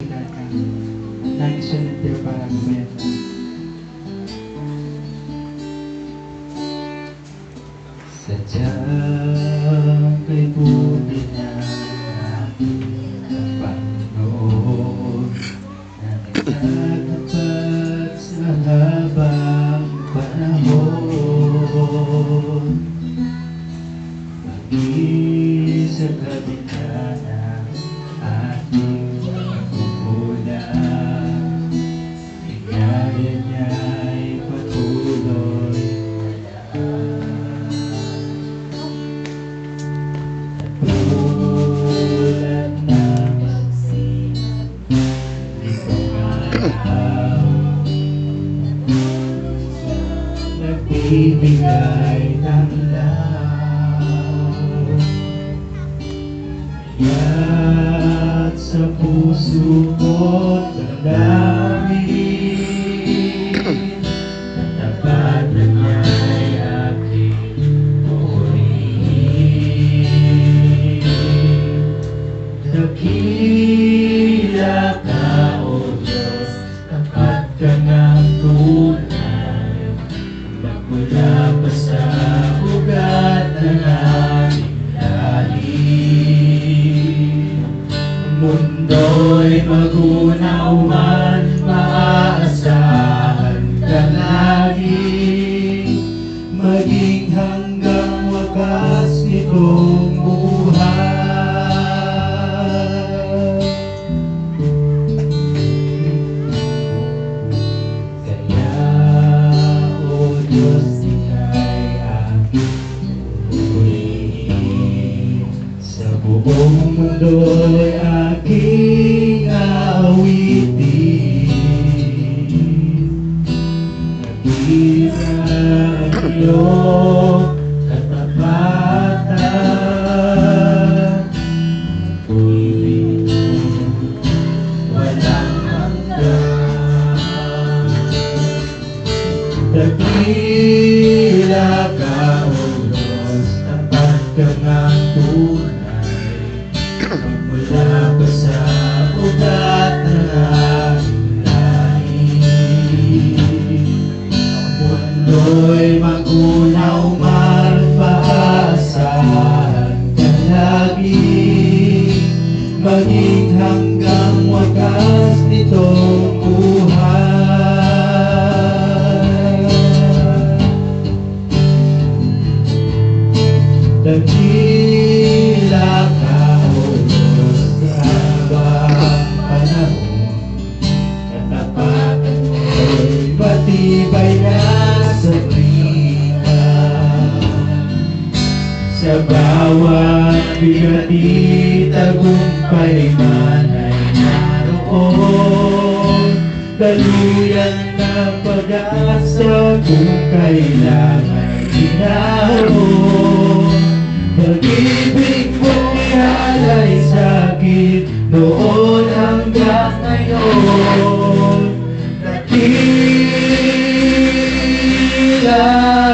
Nais siya ng Teo para mamaya na. Sadyang kay buti na aking Panginoon na nagtatapat sa habang panahon. Maging sa kabila ng ating pagkukulang, biyaya niya'y patuloy at tulad ng ikaw nagbibigay ng at sa puso ko't dalangin, katapatan niya'y aking purihin. Dakila ka, O Diyos, tapat ka ng tunay, magmula pa sa ugat ng aming lalim. Mundo'y magunaw man, maaasahan ka lagi, maging hanggang wakas nitong buhay. Kaya, O Diyos, ika'y aking purihin, sa buong mundo'y aking awitin. Nagkira ang iyong katapatan, ibig walang hanggan. Dakila ka, O Diyos, tapat ka ng tunay, magmula pa sa ugat ng aming lahi. Ang mundo'y magunaw man, maaasahan ka lagi, maging hanggang wakas nitong buhay. Dakila ka, O Diyos, sa habang panahon, katapatan mo'y matibay na sa bringa. Sa bawat bigati, tagumpay man ay naroon, daluyan ng pag-asa kung kailangan inaroon. Pag-ibig mo'y alay sa'kin noon hanggang ngayon. Dakila